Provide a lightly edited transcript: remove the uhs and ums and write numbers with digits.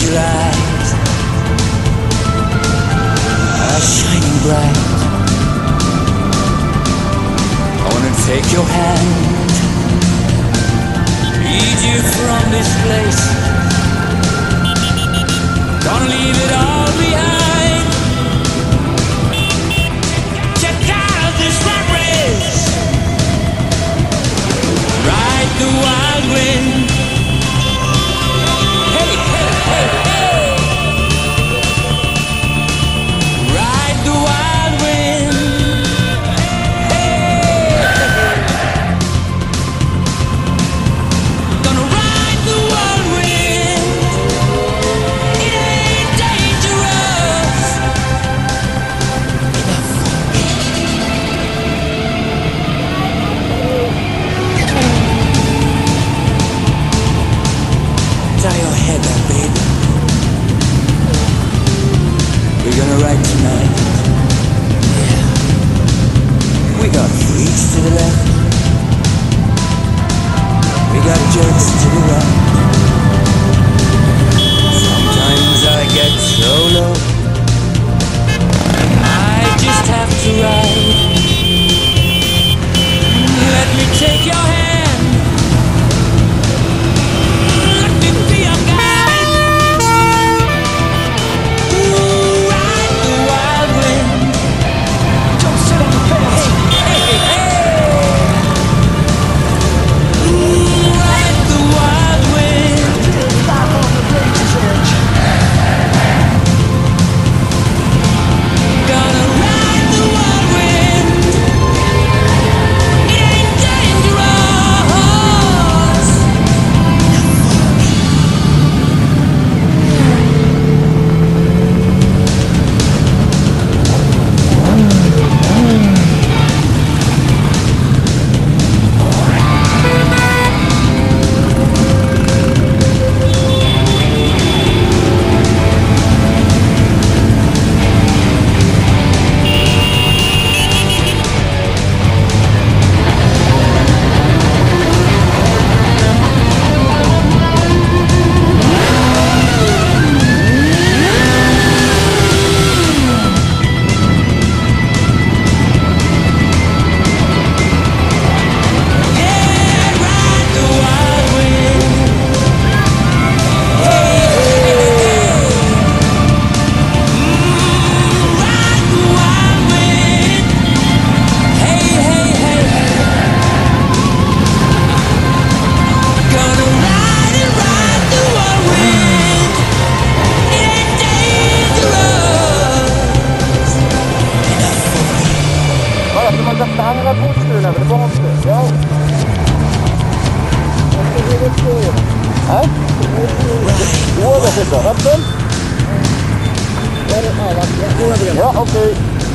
your eyes are shining bright. I wanna take your hand, lead you from this place. Gonna leave it all behind. Check out this rat race, ride the wild wind. Hey, hey, hey, hey. Ride the wild wind. Hey. Gonna ride the wild wind. It ain't dangerous enough for me. Tie your head up, baby. We're gonna ride tonight. Yeah. We got freaks to the left, we got jerks to the right. Sometimes I get so low, I just have to ride. Let me take your hand, let me be your guide. Ooh, ride the wild wind. Don't sit on the fence. Hey, hey, hey. Ooh, ride the wild wind. Stop on the razor's edge. Gonna ride the wild wind. It ain't dangerous. Tahan nga po sila na, ano ba ka? Yaw. Ha? Uwa ba sila? Rapton? Ja, oké.